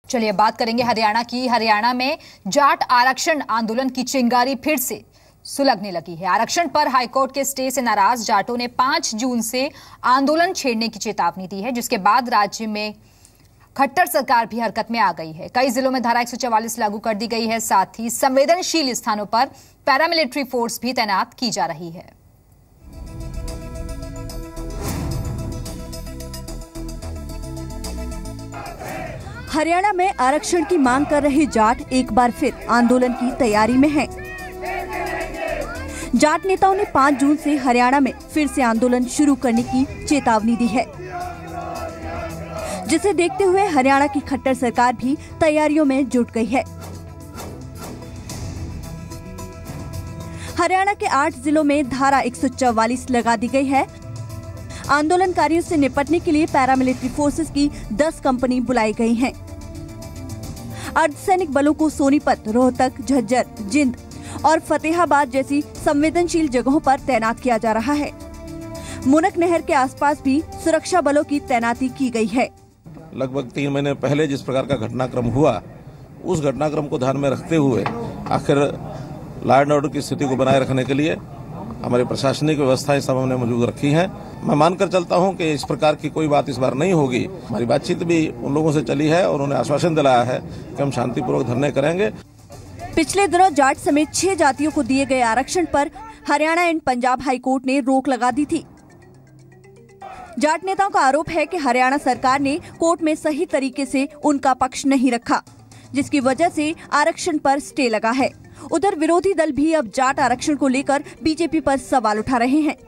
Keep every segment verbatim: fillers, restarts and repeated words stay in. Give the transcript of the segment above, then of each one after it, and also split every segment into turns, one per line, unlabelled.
चलिए बात करेंगे हरियाणा की। हरियाणा में जाट आरक्षण आंदोलन की चिंगारी फिर से सुलगने लगी है। आरक्षण पर हाईकोर्ट के स्टे से नाराज जाटों ने पांच जून से आंदोलन छेड़ने की चेतावनी दी है, जिसके बाद राज्य में खट्टर सरकार भी हरकत में आ गई है। कई जिलों में धारा एक सौ चौवालीस लागू कर दी गई है। साथ ही संवेदनशील स्थानों पर पैरामिलिट्री फोर्स भी तैनात की जा रही है।
हरियाणा में आरक्षण की मांग कर रहे जाट एक बार फिर आंदोलन की तैयारी में हैं। जाट नेताओं ने पाँच जून से हरियाणा में फिर से आंदोलन शुरू करने की चेतावनी दी है, जिसे देखते हुए हरियाणा की खट्टर सरकार भी तैयारियों में जुट गई है। हरियाणा के आठ जिलों में धारा एक सौ चौवालीस लगा दी गई है। आंदोलनकारियों से निपटने के लिए पैरामिलिट्री फोर्सेस की दस कंपनी बुलाई गई हैं। अर्धसैनिक बलों को सोनीपत, रोहतक, झज्जर, जिंद और फतेहाबाद जैसी संवेदनशील जगहों पर तैनात किया जा रहा है। मुनक नहर के आसपास भी सुरक्षा बलों की तैनाती की गई है।
लगभग तीन महीने पहले जिस प्रकार का घटनाक्रम हुआ, उस घटनाक्रम को ध्यान में रखते हुए आखिर लॉ एंड ऑर्डर की स्थिति को बनाए रखने के लिए हमारी प्रशासनिक व्यवस्थाएं सब हमने मौजूद रखी हैं। मैं मानकर चलता हूं कि इस प्रकार की कोई बात इस बार नहीं होगी। हमारी बातचीत भी उन लोगों से चली है और उन्हें आश्वासन दिलाया है कि हम शांतिपूर्वक धरने करेंगे।
पिछले दिनों जाट समेत छह जातियों को दिए गए आरक्षण पर हरियाणा एंड पंजाब हाईकोर्ट ने रोक लगा दी थी। जाट नेताओं का आरोप है कि हरियाणा सरकार ने कोर्ट में सही तरीके से उनका पक्ष नहीं रखा, जिसकी वजह से आरक्षण पर स्टे लगा है। उधर विरोधी दल भी अब जाट आरक्षण को लेकर बीजेपी पर सवाल उठा रहे हैं।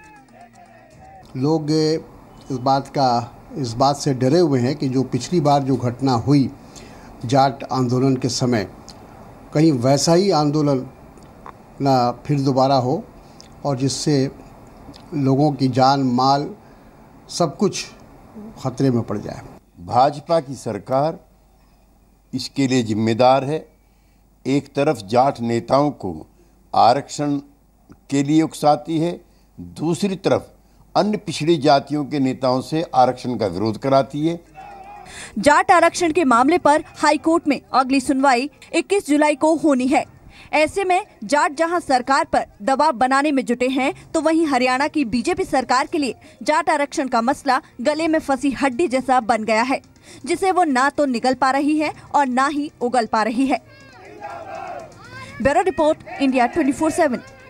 लोग इस बात का इस बात से डरे हुए हैं कि जो पिछली बार जो घटना हुई जाट आंदोलन के समय, कहीं वैसा ही आंदोलन ना फिर दोबारा हो और जिससे लोगों की जान माल सब कुछ खतरे में पड़ जाए।
भाजपा की सरकार इसके लिए जिम्मेदार है। एक तरफ जाट नेताओं को आरक्षण के लिए उकसाती है, दूसरी तरफ अन्य पिछड़ी जातियों के नेताओं से आरक्षण का विरोध कराती है।
जाट आरक्षण के मामले पर हाईकोर्ट में अगली सुनवाई इक्कीस जुलाई को होनी है। ऐसे में जाट जहां सरकार पर दबाव बनाने में जुटे हैं, तो वहीं हरियाणा की बीजेपी सरकार के लिए जाट आरक्षण का मसला गले में फंसी हड्डी जैसा बन गया है, जिसे वो ना तो निगल पा रही है और ना ही उगल पा रही है। Bureau report, India twenty four seven.